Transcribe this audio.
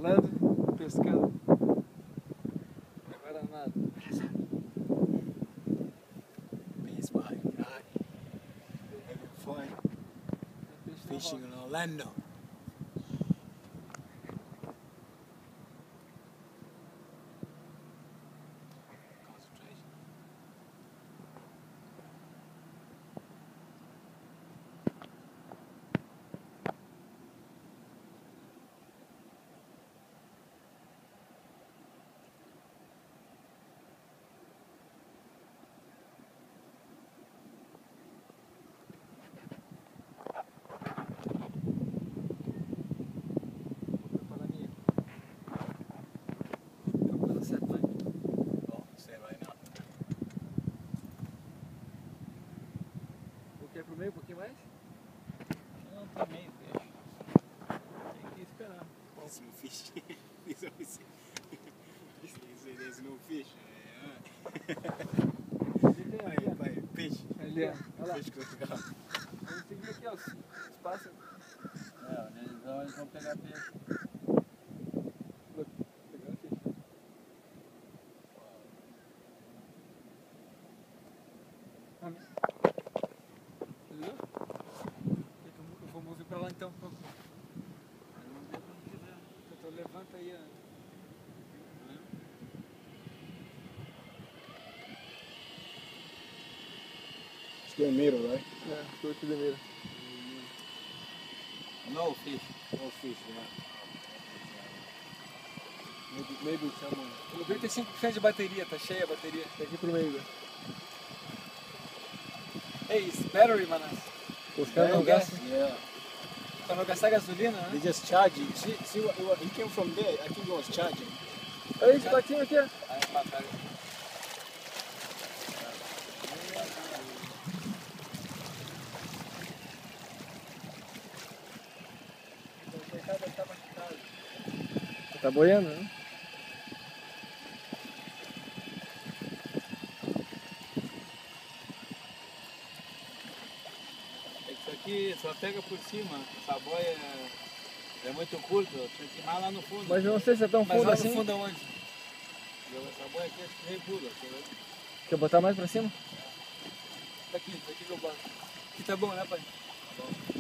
falando, pescando. Agora nada. Fishing in Orlando. Concentration. Quer pro meio um pouquinho mais? Não, tá meio peixe. Tem que esperar. There's no fish. There's no fish. Vai, peixe. Ali, ó. Olha lá. Peixe crocodilo. Vamos seguir aqui, ó. Os pássaros. Eles vão pegar peixe. Pegando peixe. Entendeu? Eu vou mover pra lá então. Então levanta aí, ó. It's the middle, right? É, estou aqui da mira. No fish. No fish, yeah. Maybe someone. 95% de bateria, tá cheia a bateria. Tá aqui pro meio. Hey, it's battery, manas. Os caras não gastam. Yeah. Pra não gastar gasolina, They né? just charging. See what he came from there. I think he was charging. Olha esse batinho aqui, ó. Aí mataram. Tá boiando, né? Isso aqui só pega por cima. Essa boia é muito curta. Tem que ir mais lá no fundo. Mas eu não sei se é tão Mas fundo lá assim. no fundo aonde? Essa boia aqui acho que nem pula. Quer botar mais pra cima? Daqui que eu boto. Aqui tá bom, né, pai? Tá bom.